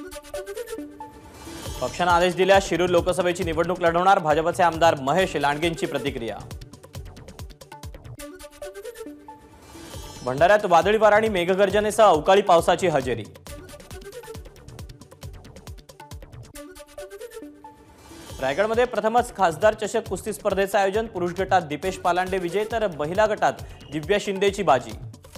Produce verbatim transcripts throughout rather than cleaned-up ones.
पक्षाने आदेश दिल्यास शिरूर लोकसभेची निवडणूक लढवणार, भाजपचे आमदार महेश लांडगेंची प्रतिक्रिया। भंडाऱ्यात वादळी वारा आणि मेघगर्जनेसह अवकाळी पावसाची हजेरी। रायगडमध्ये प्रथमच खासदार चषक कुस्ती स्पर्धेचे आयोजन, पुरुष गटात दीपेश पालांडे विजय तर महिला गटात दिव्या शिंदेची बाजी।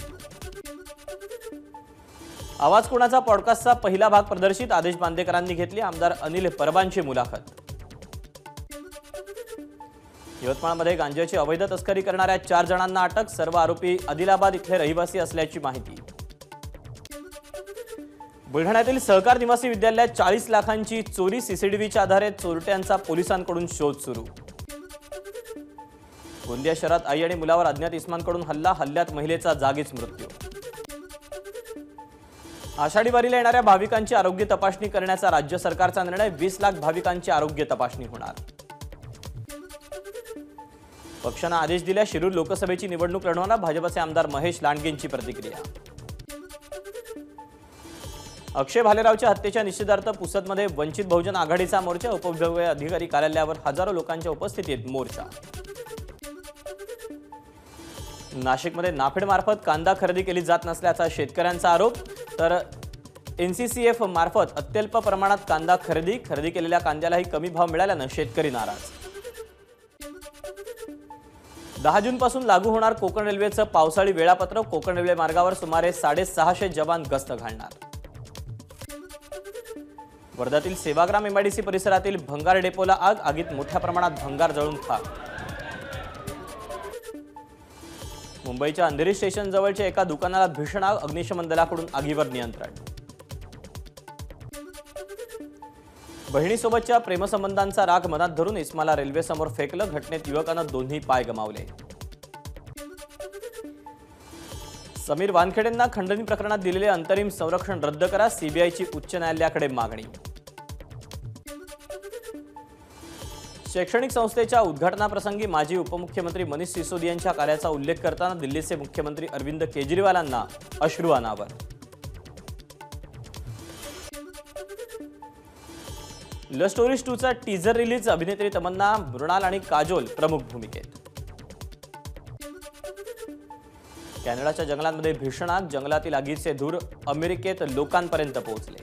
आवाज कोणाचा पॉडकास्टचा पहिला भाग प्रदर्शित, आदेश बांदेकरांनी घेतली आमदार अनिल परबांची मुलाखत। यवतमाळमध्ये गांजाची अवैध तस्करी करणाऱ्या चार जणांना अटक, सर्व आरोपी आदिलाबाद इथले रहिवासी असल्याची माहिती। बुलढाण्यातील सहकार निवासी विद्यालयात चाळीस लाखांची चोरी, सीसीटीव्हीच्या आधारे चोरट्यांचा पोलिसांकडून शोध सुरू। गोंदिया शहरात आई आणि मुलावर अज्ञात इसमांकडून हल्ला, हल्ल्यात महिलेचा जागीच मृत्यू। आषाढी वारीला येणाऱ्या भाविकांची आरोग्य तपासणी करण्याचा राज्य सरकारचा निर्णय, वीस लाख भाविकांची आरोग्य तपासणी होणार। पक्षाने आदेश दिल्यास शिरूर लोकसभेची निवडणूक लढवणार, भाजपचे आमदार महेश लांडगेंची प्रतिक्रिया। अक्षय भालेरावच्या हत्येच्या निषेधार्थ पुसदमध्ये वंचित बहुजन आघाडीचा मोर्चा, उपविभागीय अधिकारी कार्यालयावर हजारो लोकांच्या उपस्थितीत मोर्चा। नाशिकमध्ये नाफेड मार्फत कांदा खरेदी केली जात नसल्याचा शेतकऱ्यांचा आरोप, तर एनसीसीएफ मार्फत अत्यल्प प्रमाणात कांदा खरेदी खरेदी केलेल्या कांद्यालाही कमी भाव मिळाल्याने शेतकरी नाराज। दहा जून पासून लागू होणार कोकण रेल्वेचं पावसाळी वेळापत्रक, कोकण रेल्वे मार्गावर सुमारे साडेसहाशे जवान गस्त घालणार। वर्ध्यातील सेवाग्राम एमआयडीसी परिसरातील भंगार डेपोला आग, आगीत मोठ्या प्रमाणात भंगार जळून खाक। मुंबईच्या अंधेरी स्टेशन जवळच्या एका दुकानाला भीषण आग, अग्निशमन दलाकडून आगीवर नियंत्रण। बहिणीसोबतच्या प्रेमसंबंधांचा राग मनात धरून इस्माला रेल्वे समोर फेकलं, घटनेत युवकानं दोन्ही पाय गमावले। समीर वानखेडेंना खंडणी प्रकरणात दिलेले अंतरिम संरक्षण रद्द करा, सीबीआयची उच्च न्यायालयाकडे मागणी। शैक्षणिक संस्थेच्या उद्घाटनाप्रसंगी माजी उपमुख्यमंत्री मनीष सिसोदियांच्या कार्याचा उल्लेख करताना दिल्लीचे मुख्यमंत्री अरविंद केजरीवालांना अश्रू अनावर। लव्ह स्टोरीज टू चा टीजर रिलीज, अभिनेत्री तमन्ना, मृणाल आणि काजोल प्रमुख भूमिकेत। कॅनडाच्या जंगलांमध्ये भीषण आग, जंगलातील आगीचे धूर अमेरिकेत लोकांपर्यंत पोहोचले।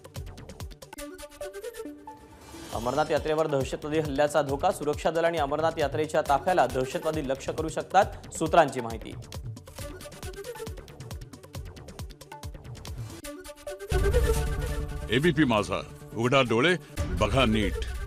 अमरनाथ यात्रेवर दहशतवादी हल्ल्याचा धोका, सुरक्षा दल आणि अमरनाथ यात्रेच्या ताफ्याला दहशतवादी लक्ष्य करू शकतात, सूत्रांची माहिती। एबीपी माझा, उघडा डोळे बघा नीट।